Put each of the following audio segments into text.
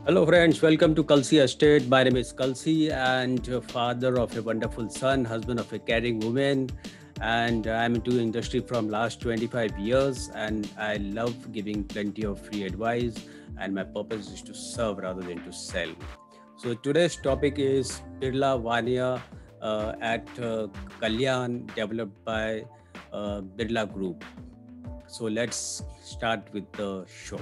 Hello, friends. Welcome to Kalsi Estate. My name is Kalsi, and father of a wonderful son, husband of a caring woman, and I'm into industry from last 25 years, and I love giving plenty of free advice. And my purpose is to serve rather than to sell. So today's topic is Birla Vania at Kalyan, developed by Birla Group. So let's start with the show.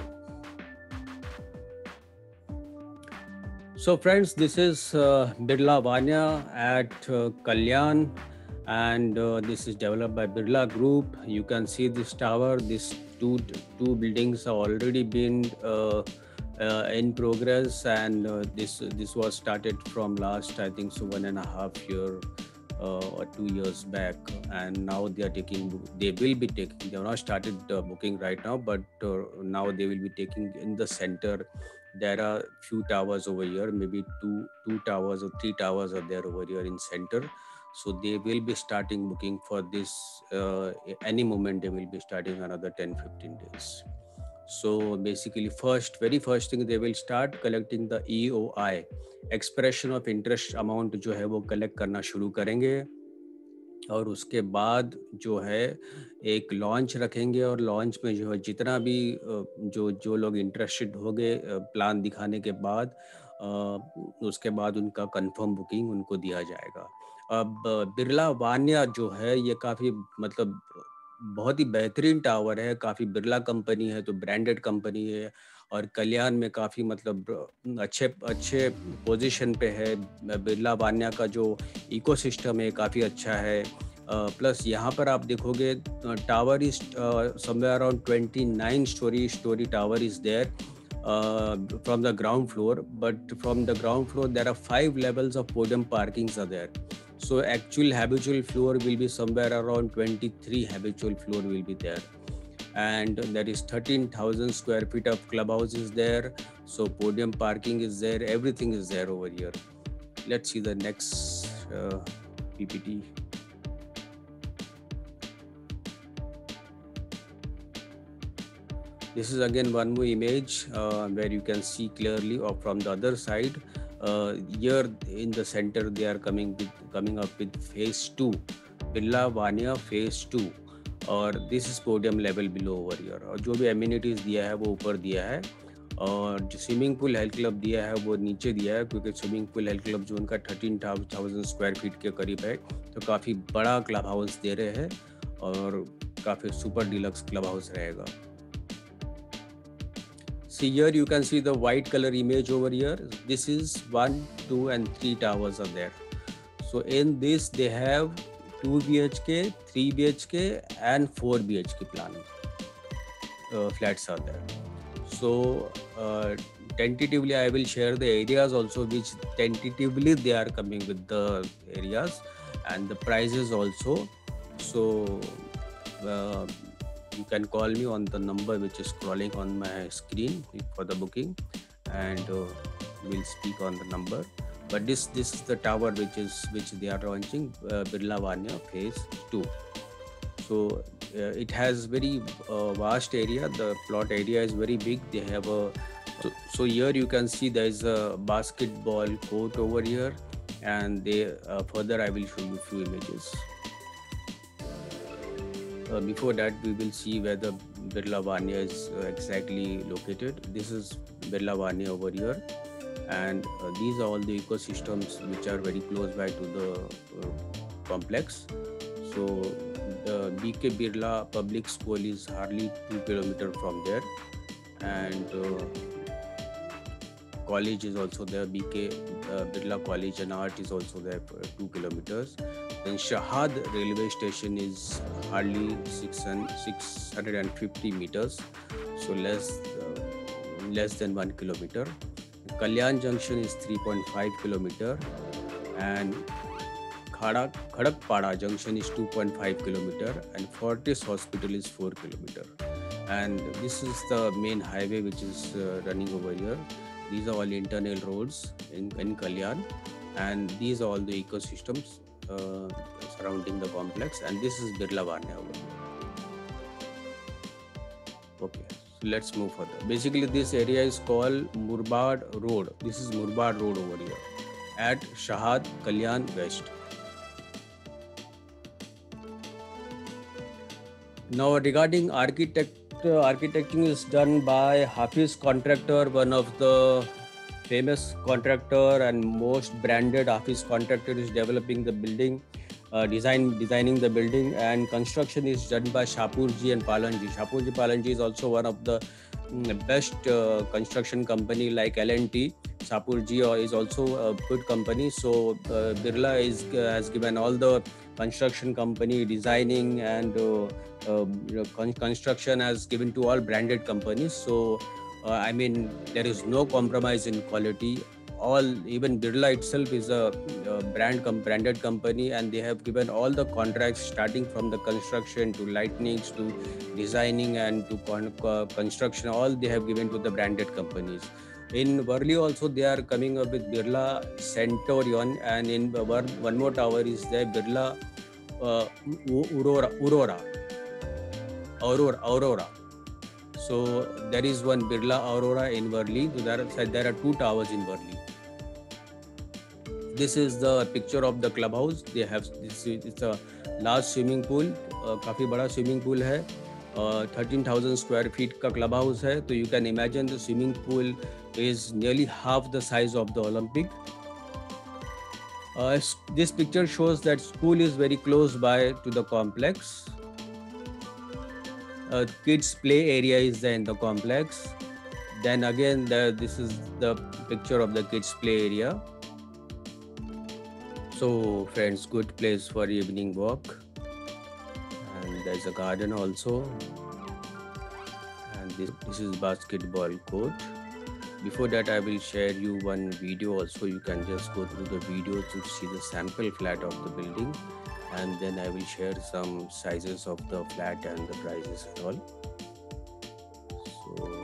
So, friends, this is Birla Vanya at Kalyan, and this is developed by Birla Group. You can see this tower. These two buildings have already been in progress, and this was started from last, I think, so 1.5 year or 2 years back, and now they are taking. They will be taking. They have not started booking right now, but now they will be taking in the center. There are few towers over here, maybe two towers or three towers are there over here in center. So they will be starting booking for this any moment. They will be starting another 10-15 days. So basically, very first thing they will start collecting the EOI, expression of interest amount जो है वो collect करना शुरू करेंगे. और उसके बाद जो है एक लॉन्च रखेंगे, और लॉन्च में जो है जितना भी जो जो लोग इंटरेस्टेड हो गए प्लान दिखाने के बाद, उसके बाद उनका कंफर्म बुकिंग उनको दिया जाएगा. अब बिरला वान्या जो है ये काफ़ी मतलब बहुत ही बेहतरीन टावर है. काफ़ी बिरला कंपनी है तो ब्रांडेड कंपनी है, और कल्याण में काफ़ी मतलब अच्छे अच्छे पोजीशन पे है. बिरला वान्या का जो इकोसिस्टम है काफ़ी अच्छा है. प्लस यहाँ पर आप देखोगे tower is somewhere around 29 storey tower is there from the ground floor, but from the ground floor there are 5 levels of podium parkings are there. So actual habitual floor will be somewhere around 23 habitual floor will be there, and there is 13,000 square feet of clubhouse is there. So podium parking is there, everything is there over here. Let's see the next PPT. This is again one more image where you can see clearly, or from the other side. Here in the center they are coming up with phase 2, Birla Vania phase 2, और this is podium level below over year. और जो भी amenities दिया है वो ऊपर दिया है, और जो स्विमिंग पूल हेल्थ क्लब दिया है वो नीचे दिया है, क्योंकि स्विमिंग पूल हेल्थ क्लब जो उनका 13,000 स्क्वायर फीट के करीब है, तो काफ़ी बड़ा क्लब हाउस दे रहे हैं, और काफ़ी सुपर डिलक्स क्लब हाउस रहेगा. See here you can see the white color image over here. This is 1, 2 and 3 towers are there. So in this they have 2 BHK, 3 BHK and 4 BHK plan flats are there. So tentatively I will share the areas also, which tentatively they are coming with the areas and the prices also. So you can call me on the number which is scrolling on my screen for the booking, and we'll speak on the number. But this is the tower which they are launching, Birla Vanya phase 2. So it has very vast area. The plot area is very big. They have a so here you can see there is a basketball court over here, and they further I will show you few images. Before that, we will see where the Birla Vanya is exactly located. This is Birla Vanya over here, and these are all the ecosystems which are very close by to the complex. So the BK Birla Public School is hardly 2 kilometers from there, and college is also there. BK Birla College and Art is also there for 2 kilometers. Then Shahad railway station is hardly 650 meters, so less than 1 kilometer. Kalyan Junction is 3.5 kilometer, and Khadakpada Junction is 2.5 kilometer, and Fortis Hospital is 4 kilometer. And this is the main highway which is running over here. These are all internal roads in Kalyan, and these are all the ecosystems surrounding the complex, and this is Birla Vanya over here. Okay, So let's move further. Basically, this area is called Murbad Road. This is Murbad Road over here at Shahad Kalyan West. Now, regarding architecting is done by Hafiz Contractor, one of the famous contractor and most branded Hafiz Contractor is developing the building, designing the building, and construction is done by Shapurji and Palanji. Shapurji Palanji is also one of the best construction company like L&T. Shapurji is also a good company. So Birla has given all the construction company designing and construction has given to all branded companies. So I mean, there is no compromise in quality. Even Birla itself is a branded company, and they have given all the contracts starting from the construction to lightnings to designing and to construction. All they have given to the branded companies. In Worli also they are coming up with Birla Centurion, and in one more tower is there, Birla Aurora. So there is one Birla Aurora in Worli. There are two towers in Worli. This is the picture of the clubhouse. They have it's a large swimming pool. काफी बड़ा swimming pool है. 13,000 square feet का clubhouse है. So you can imagine the swimming pool is nearly half the size of the Olympic. This picture shows that school is very close by to the complex. Kids play area is there in the complex. Then again, this is the picture of the kids play area. So friends, good place for evening walk. And there's a garden also. And this is basketball court. Before that, I will share you one video also. You can just go through the video to see the sample flat of the building. And then I will share some sizes of the flat and the prices and all. So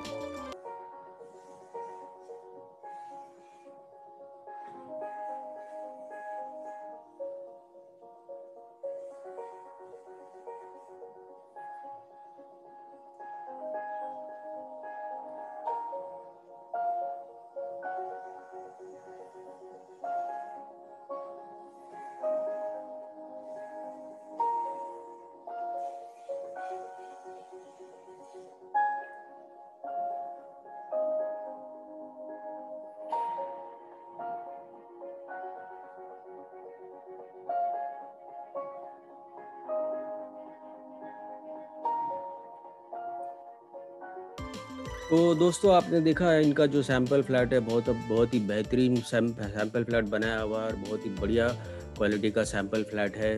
तो दोस्तों, आपने देखा है इनका जो sample flat है, बहुत ही बेहतरीन सैम्पल फ्लैट बनाया हुआ है और बहुत ही बढ़िया क्वालिटी का सैम्पल फ्लैट है।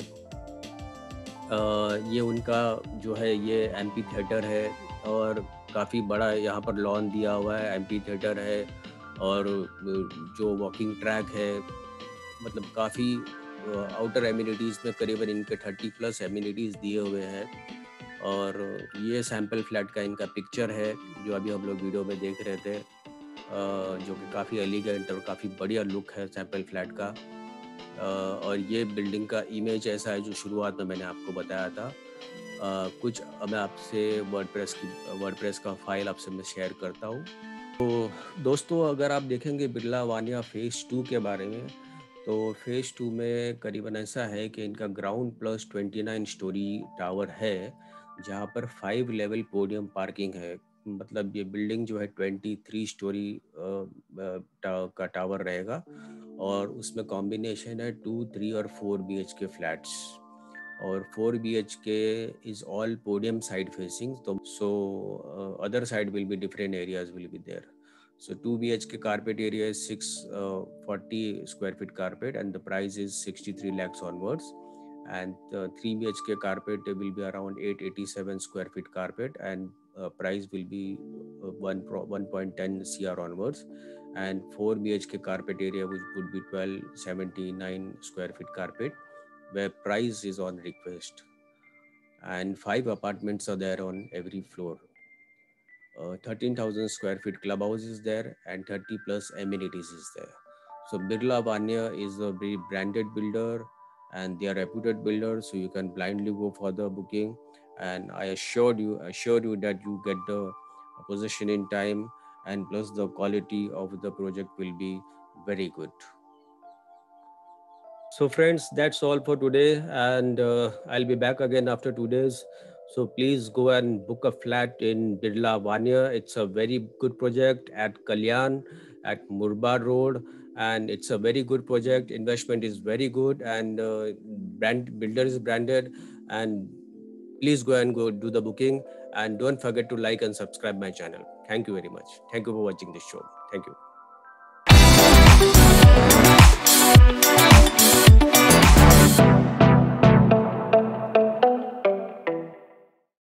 ये उनका जो है ये एम्पी थिएटर है और काफ़ी बड़ा यहाँ पर लॉन दिया हुआ है, एम्पी थिएटर है और जो वॉकिंग ट्रैक है, मतलब काफ़ी आउटर एमिनिटीज़ में करीबन इनके 30+ एमिनिटीज़ दिए हुए हैं। और ये सैम्पल फ्लैट का इनका पिक्चर है जो अभी हम लोग वीडियो में देख रहे थे, जो कि काफ़ी एलिगेंट और काफ़ी बढ़िया लुक है सैम्पल फ्लैट का। और ये बिल्डिंग का इमेज ऐसा है जो शुरुआत में मैंने आपको बताया था। कुछ मैं आपसे वर्डप्रेस का फाइल आपसे मैं शेयर करता हूँ। तो दोस्तों, अगर आप देखेंगे बिरला वानिया फेज़ 2 के बारे में, तो फेज़ 2 में करीबन ऐसा है कि इनका ग्राउंड प्लस 29 स्टोरी टावर है, जहाँ पर 5 लेवल पोडियम पार्किंग है। मतलब ये बिल्डिंग जो है 23 स्टोरी का टावर रहेगा और उसमें कॉम्बिनेशन है 2, 3 और 4 BHK फ्लैट्स। और 4 BHK is all podium side facing, so other side will be different areas will be there. So 2 BHK carpet area is 640 square feet carpet and the price is 63 lakhs onwards. And 3 BHK carpet will be around 887 square feet carpet and price will be 1.10 CR onwards. And 4 BHK carpet area which would be 1279 square feet carpet, where price is on request, and 5 apartments are there on every floor. 13,000 square feet clubhouse is there and 30+ amenities is there. So Birla Vanya is a very branded builder and they are reputed builders, so you can blindly go for the booking, and I assure you that you get the possession in time, and plus the quality of the project will be very good. So, friends, that's all for today, and I'll be back again after 2 days. So, please go and book a flat in Birla Vanya. It's a very good project at Kalyan, at Murbad Road, and it's a very good project. Investment is very good, and brand builder is branded. And please go and go do the booking, and don't forget to like and subscribe my channel. Thank you very much. Thank you for watching this show. Thank you.